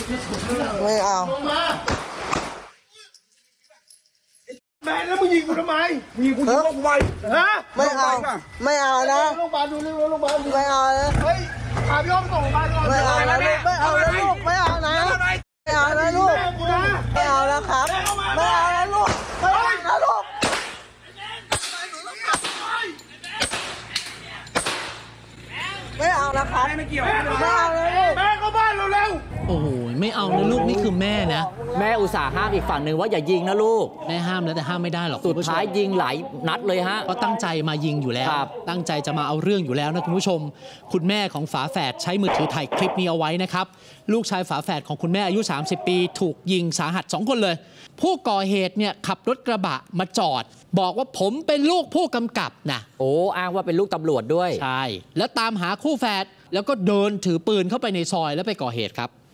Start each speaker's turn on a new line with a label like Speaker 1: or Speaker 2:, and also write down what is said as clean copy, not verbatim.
Speaker 1: ไม่เอา
Speaker 2: แม่แล้วมึงยิงกูทำไมมึงยิงกูยิงกูไปฮะ
Speaker 1: ไม่เอาไม่เอานะ
Speaker 2: โรงพยาบาลดูเรื่องโรงพยาบาล
Speaker 1: ไม่เอานะ
Speaker 2: เฮ้ยพาพี่อ้อมส่งโรงพยาบาลก่อน
Speaker 1: ไม่เอานะไม่เอานะลูกไม่เอานะไม่เอานะลูกไม่เอานะครับไม่เอานะลูกไม่เอานะลูกไม่เอานะครับไม่เกี่ยวไม่เอานะลูก
Speaker 2: แม่เข้าบ้านเร็ว
Speaker 3: โอ้โหไม่เอานะลูกนี่คือแม่นะ
Speaker 4: แม่อุตส่าห์ห้ามอีกฝั่งหนึ่งว่าอย่ายิงนะลูก
Speaker 3: แม่ห้ามแล้วแต่ห้ามไม่ได้หรอก
Speaker 4: สุดท้ายยิงหลายนัดเลยฮะ
Speaker 3: ก็ตั้งใจมายิงอยู่แล้วตั้งใจจะมาเอาเรื่องอยู่แล้วนะคุณผู้ชมคุณแม่ของฝาแฝดใช้มือถือถ่ายคลิปนี้เอาไว้นะครับลูกชายฝาแฝดของคุณแม่อายุ30 ปีถูกยิงสาหัส2 คนเลยผู้ก่อเหตุเนี่ยขับรถกระบะมาจอดบอกว่าผมเป็นลูกผู้กำกับนะ
Speaker 4: โอ้อ้างว่าเป็นลูกตำรวจด้วย
Speaker 3: ใช่แล้วตามหาคู่แฝดแล้วก็เดินถือปืนเข้าไปในซอยแล้วไปก่อเหตุครับ